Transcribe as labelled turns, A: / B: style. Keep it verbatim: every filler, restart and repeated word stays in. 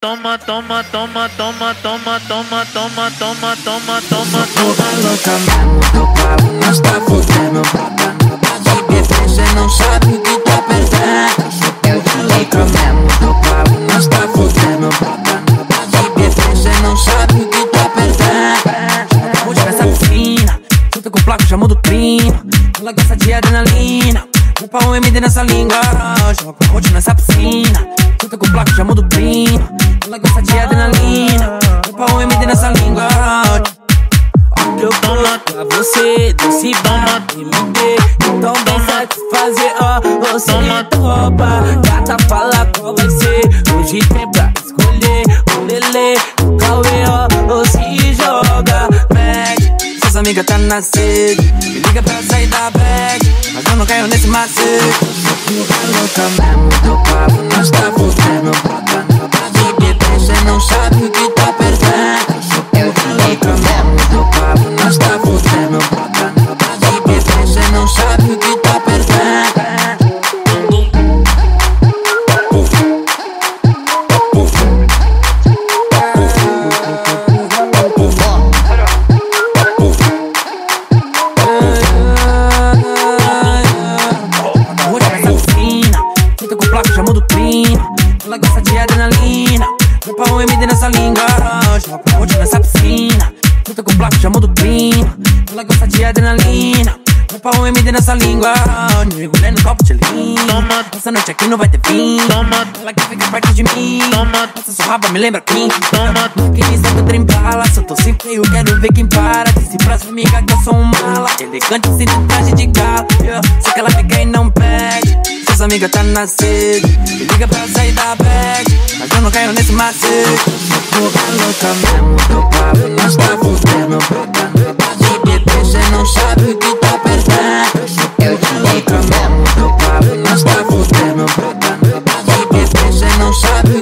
A: Toma, toma, toma, toma, toma, toma, toma, toma, toma, toma,
B: Toda louca mesmo, teu pau nós tá fudendo. De bebê cê não sabe o que tá perdendo. Toda louca mesmo, teu pau nós tá fudendo. De bebê cê não sabe o que tá perdendo.
C: Hoje nessa piscina, junto com o placo, já muda o clima. Ela gosta de adrenalina, o pau M D nessa língua. Joga hoje nessa piscina, junto com o placo, já muda o clima. Ela gosta de adrenalina, o pau M D nessa língua. Olha que eu tomo pra você, desse bar M D. Então vem satisfazer, ó, você me topa. Gata, fala qual vai ser. Hoje tem pra escolher o Lele, o Kawe, ó, ou se joga, mete. Suas amigas tá na sede, me liga pra sair da bag, mas eu não caio nesse macete.
B: Toda louca mesmo, teu pau nós tá fudendo. De bebê cê não sabe o que tá perdendo. Toda louca mesmo, teu pau nós tá fudendo. De bebê cê não sabe o que tá perdendo.
C: Já muda o clima, ela gosta de adrenalina, o pau M D nessa língua. Joga hoje nessa piscina, junto com o placo, já muda o clima. Ela gosta de adrenalina, o pau M D nessa língua. Mergulhei no copo de linha, essa noite aqui não vai ter fim. Ela quer ficar perto de mim, essa sua raba me lembra quem. Quem me sabe o trem bala, se eu tô sem freio, quero ver quem para. Disse pras amigas que eu sou um mala, elegante sem traje de gala. Sei que ela pega e não pede, suas amigas tá na sede, me liga pra sair da bag, mas eu não caio nesse macete.
B: Toda louca mesmo, teu pau nós tá fudendo. De bebê cê não sabe o que tá perdendo. Toda louca mesmo, teu pau nós tá fudendo. De bebê cê não sabe o